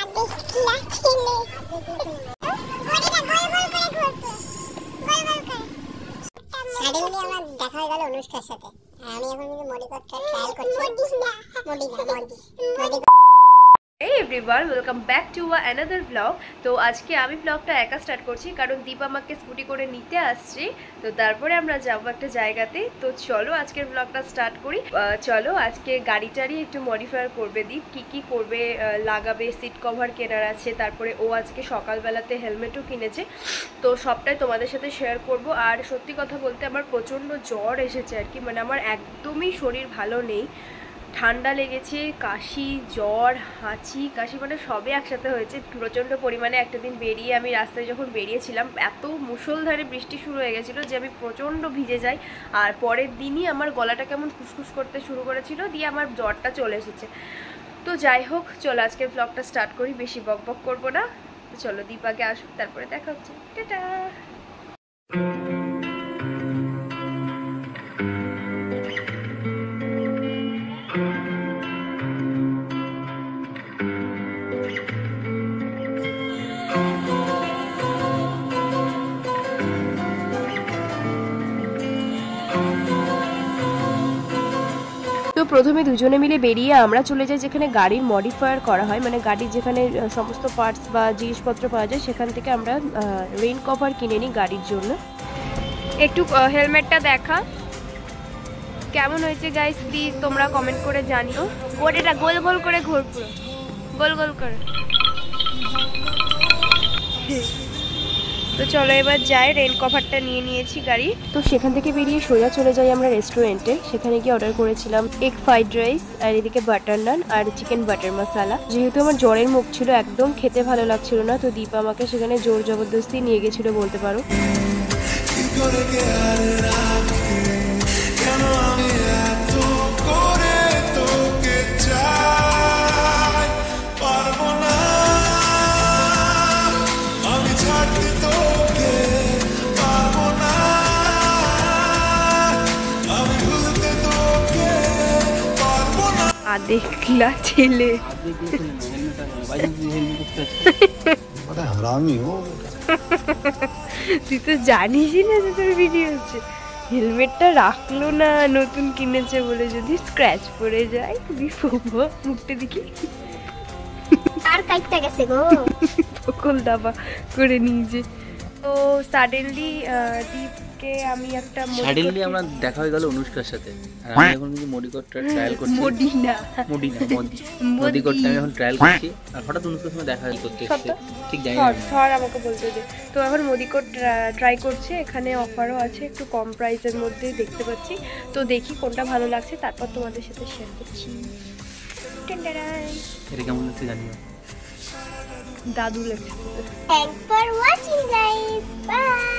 দেখা হয়ে গেল অনুষ্কার সাথে। আমি এখন কিন্তু মডিকটটা ট্রায়াল করছি। মডি Hey everyone, welcome back to another vlog. তো আজকে আমি ব্লগটা একা স্টার্ট করছি কারণ দীপ আমাকে স্কুটি করে নিতে আসছে, তো তারপরে আমরা যাবো একটা জায়গাতে। তো চলো আজকের ব্লগটা স্টার্ট করি। চলো আজকে গাড়িটারই একটু মডিফাই করবে দীপ, কি করবে, লাগাবে, সিট কভার কেনার আছে, তারপরে ও আজকে সকালবেলাতে হেলমেটও কিনেছে। তো সবটাই তোমাদের সাথে শেয়ার করব। আর সত্যি কথা বলতে আমার প্রচণ্ড জ্বর এসেছে আর কি, মানে আমার একদমই শরীর ভালো নেই। ঠান্ডা লেগেছে, কাশি, জ্বর, হাঁচি, কাশি, মানে সবই একসাথে হয়েছে প্রচণ্ড পরিমাণে। একটা দিন বেরিয়ে আমি রাস্তায় যখন বেরিয়েছিলাম এত মুষলধারে বৃষ্টি শুরু হয়ে গেছিলো যে আমি প্রচণ্ড ভিজে যাই। আর পরের দিনই আমার গলাটা কেমন খুসখুস করতে শুরু করেছিল, দিয়ে আমার জ্বরটা চলে এসেছে। তো যাই হোক, চলো আজকের ব্লগটা স্টার্ট করি, বেশি বকবক করবো না। তো চলো দীপ আগে আসুক, তারপরে দেখা হচ্ছে। টাটা। তো প্রথমে দুজনে মিলে বেরিয়ে আমরা চলে যাই যেখানে গাড়ির মডিফায়ার করা হয়, মানে গাড়ির যেখানে সমস্ত পার্টস বা জিনিসপত্র পাওয়া যায়, সেখান থেকে আমরা রেইন কভার কিনে নিই গাড়ির জন্য। একটু হেলমেটটা দেখা কেমন হয়েছে গাইস, প্লিজ তোমরা কমেন্ট করে জানিও। ওটা গোল গোল করে ঘোর, পুরো গোল গোল করে। তো চলো এবার যাই, রেইন কভারটা নিয়ে নিয়েছি গাড়ি। তো সেখান থেকে বেরিয়ে সোজা চলে যাই আমরা রেস্টুরেন্টে। সেখানে গিয়ে অর্ডার করেছিলাম এগ ফ্রাইড রাইস, আর এদিকে বাটার নান আর চিকেন বাটার মশালা। যেহেতু আমার জ্বরের মুখ ছিল, একদম খেতে ভালো লাগছিল না, তো দীপ আমাকে সেখানে জোর জবরদস্তি নিয়ে গেছিল বলতে পারো। দেখলা ছেলে তুই তো জানিসই না যে তোর ভিডিও হচ্ছে। হেলমেটটা রাখলো না, নতুন কিনেছে বলে যদি স্ক্র্যাচ পড়ে যায় বিপদ। মুখটা দেখি আর কাইটটা গেছে গো, বকল দাবা করে নিয়েছে। তো সাডেনলি দীপকে আমি একটা সাডেনলি আমরা দেখা হয়ে গেল অনুষ্কার সাথে। আর আমি এখন কিন্তু মডিকটটা ট্রায়াল করছি। মডিকটটা আমি এখন ট্রায়াল করছি, আর হঠাৎ অনুষ্কার সঙ্গে দেখা করতে এসেছে, ঠিক জানি না স্যার আমাকে বলতে দে। তো এখন মডিকট ট্রাই করছে, এখানে অফারও আছে একটু কম প্রাইসের মধ্যে দেখতে পাচ্ছি। তো দেখি কোনটা ভালো লাগছে, তারপর তোমাদের সাথে শেয়ার করছি। এটা কেমন লাগছে জানিও। দাদু লাগছে। Thanks for watching guys, by.